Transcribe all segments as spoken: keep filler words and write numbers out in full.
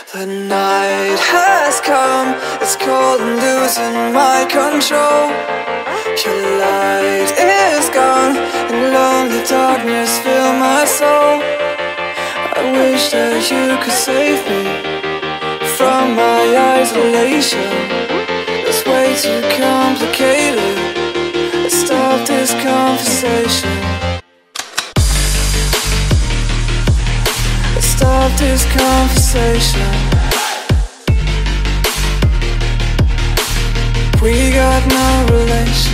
The night has come, it's cold and losing my control. Your light is gone, and lonely darkness fill my soul. I wish that you could save me from my isolation. It's way too complicated. Let's stop this conversation. Let's stop this conversation. We got no relation.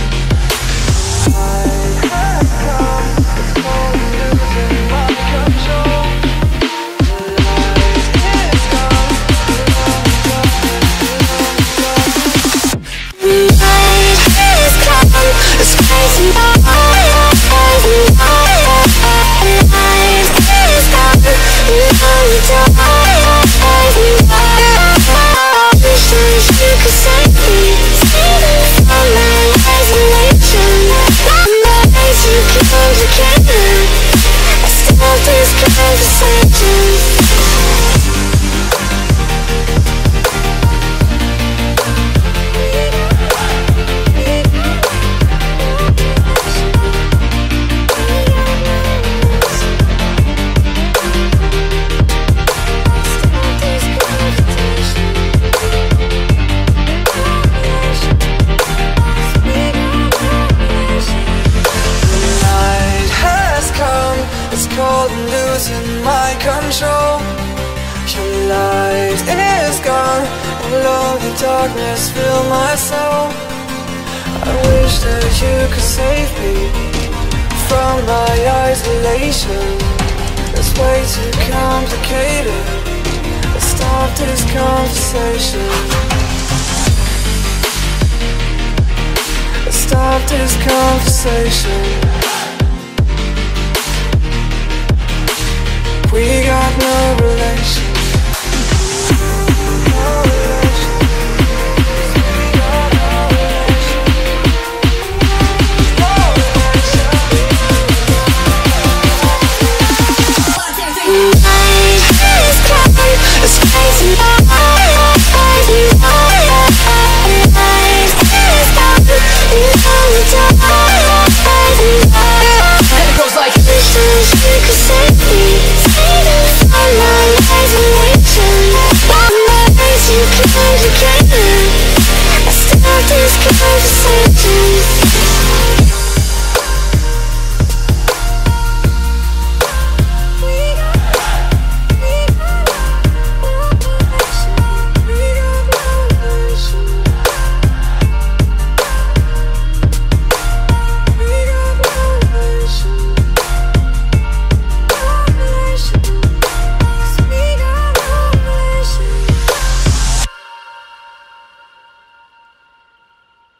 I have come, it's cold and losing my control. The light is gone, the lonely darkness, the night is come, it's crazy by my eyes. The night is gone, the lonely darkness, I wish that you could save me from my isolation. I'm way too complicated. Let's stop this conversation. Cold and losing my control. Your light is gone, and lonely darkness fill my soul. I wish that you could save me from my isolation. It's way too complicated. Let's stop this conversation. Let's stop this conversation. We got no